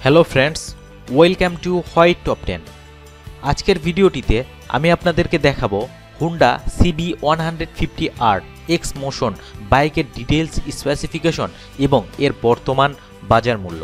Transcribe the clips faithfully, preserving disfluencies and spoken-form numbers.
Hello friends, welcome to white top ten. আজকের ভিডিওটিতে আমি আপনাদেরকে দেখাবো Honda CB one fifty R Exmotion বাইকের ডিটেলস, স্পেসিফিকেশন এবং এর বর্তমান বাজার মূল্য।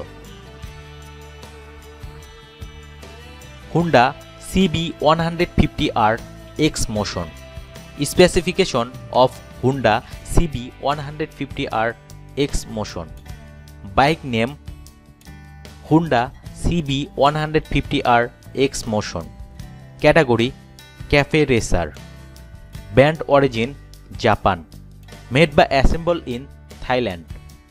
Honda CB one fifty R Exmotion. Specification of Honda CB one fifty R Exmotion. Bike name Honda C B one fifty R Exmotion. Category Cafe Racer. Brand origin Japan. Made by assembled in Thailand.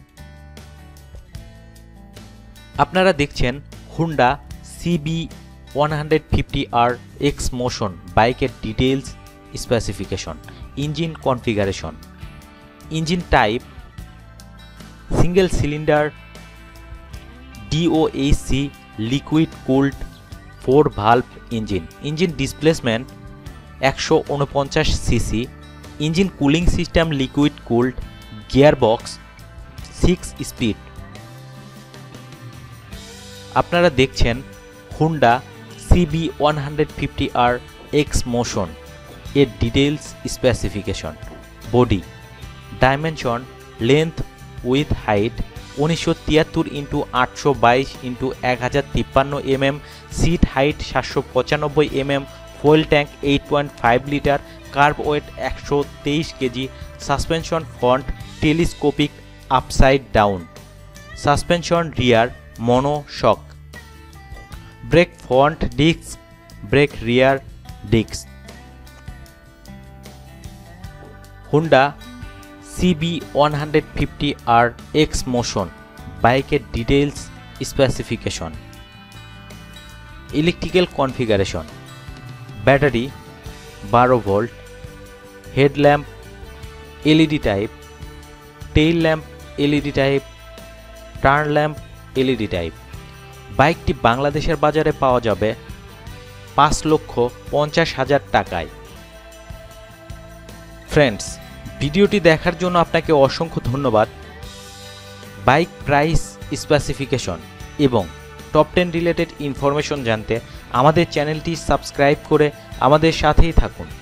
আপনারা দেখছেন Honda C B one fifty R Exmotion বাইকের details, specification, engine configuration. Engine type single cylinder D O A C liquid cooled four valve engine. Engine displacement একশো উনপঞ্চাশ cc. Engine cooling system liquid cooled. Gearbox six speed. আপনারা দেখছেন Honda C B one fifty R Exmotion এর details, specification. Body dimension length width height উনিশশো তিয়াত্তর into আটশো বাইশ into এক হাজার তিপ্পান্ন এম এম, সিট হাইট সাতশো পঁচানব্বই M M, fuel tank eight point five litre, kerb weight একশো তেইশ KG, suspension front telescopic upside down, suspension rear mono shock, brake front disc, brake rear disc. Honda C B one fifty R Exmotion বাইকের details, specification. Electrical configuration battery বারো volt, headlamp LED type, tail lamp LED type, turn lamp LED type. বাইকটি বাংলাদেশের বাজারে পাওয়া যাবে পাঁচ লক্ষ পঞ্চাশ হাজার টাকায়। ফ্রেন্ডস, ভিডিওটি দেখার জন্য আপনাকে অসংখ্য ধন্যবাদ। বাইক প্রাইস, স্পেসিফিকেশন এবং টপ টেন রিলেটেড ইনফরমেশন জানতে আমাদের চ্যানেলটি সাবস্ক্রাইব করে আমাদের সাথেই থাকুন।